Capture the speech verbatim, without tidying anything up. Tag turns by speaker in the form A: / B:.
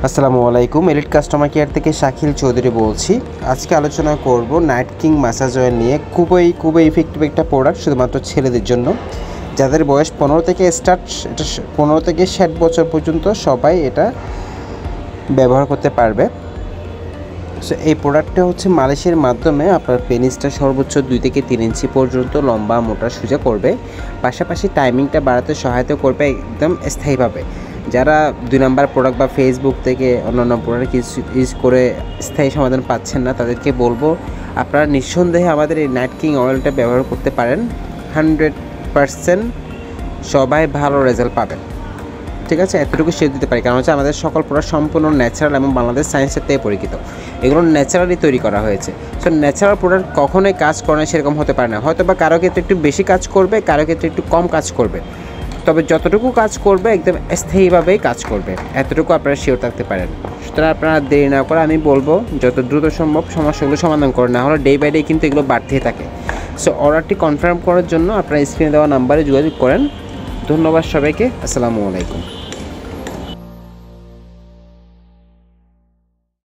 A: আসসালামু আলাইকুম। Elite customer care থেকে শাকিল চৌধুরী বলছি। আজকে আলোচনা করব নাইট কিং ম্যাসাজ অয়েল নিয়ে। খুবই খুবই ইফেক্টিভ একটা প্রোডাক্ট শুধুমাত্র ছেলেদের জন্য, যাদের বয়স পনেরো থেকে স্টার্ট এটা পনেরো থেকে ষাট বছর পর্যন্ত সবাই এটা ব্যবহার করতে পারবে। সো এই প্রোডাক্টটা হচ্ছে মালিশের মাধ্যমে আপনার পেনিসটা সর্বোচ্চ দুই থেকে তিন ইঞ্চি পর্যন্ত লম্বা মোটা সোজা করবে, পাশাপাশি টাইমিংটা বাড়াতে সহায়তা করবে একদম স্থায়ীভাবে। যারা দুই নাম্বার প্রোডাক্ট বা ফেসবুক থেকে অন্যান্য প্রোডাক্ট ইউজ করে স্থায়ী সমাধান পাচ্ছেন না, তাদেরকে বলবো আপনারা নিঃসন্দেহে আমাদের এই নাইট কিং অয়েলটা ব্যবহার করতে পারেন। হান্ড্রেড পারসেন্ট সবাই ভালো রেজাল্ট পাবেন। ঠিক আছে, এতটুকু শেয়ার দিতে পারি, কারণ হচ্ছে আমাদের সকল প্রোডাক্ট সম্পূর্ণ ন্যাচারাল এবং বাংলাদেশ সায়েন্সের থেকে পরিচিত। এগুলো ন্যাচারালি তৈরি করা হয়েছে। সো ন্যাচারাল প্রোডাক্ট কখনোই কাজ করে না সেরকম হতে পারে না। হয়তো বা কারো ক্ষেত্রে একটু বেশি কাজ করবে, কারো ক্ষেত্রে একটু কম কাজ করবে, তবে যতটুকু কাজ করবে একদম স্থায়ীভাবেই কাজ করবে, এতটুকু আপনারা শিওর থাকতে পারেন। সুতরাং আপনারা দেরি না করে আমি বলবো যত দ্রুত সম্ভব সমস্যাগুলো সমাধান করে, না হলে ডে বাই ডে কিন্তু এগুলো বাড়তেই থাকে। সো অর্ডারটি কনফার্ম করার জন্য আপনারা স্ক্রিনে দেওয়া নাম্বারে যোগাযোগ করেন। ধন্যবাদ সবাইকে। আসসালামু আলাইকুম।